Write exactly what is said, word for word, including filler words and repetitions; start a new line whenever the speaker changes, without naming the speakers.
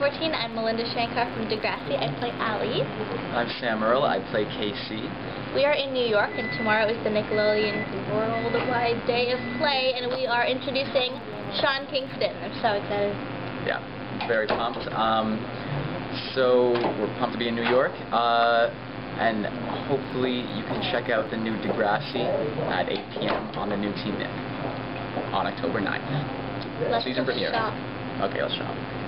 fourteen. I'm Melinda Shankar from Degrassi. I play Allie.
I'm Sam Earle. I play Casey.
We are in New York, and tomorrow is the Nickelodeon Worldwide Day of Play, and we are introducing Sean Kingston. I'm so excited.
Yeah, very pumped. Um, so we're pumped to be in New York, uh, and hopefully you can check out the new Degrassi at eight P M on the new TeeNick on October ninth.
Let's
Season
go
premiere.
shop.
Okay, let's shop.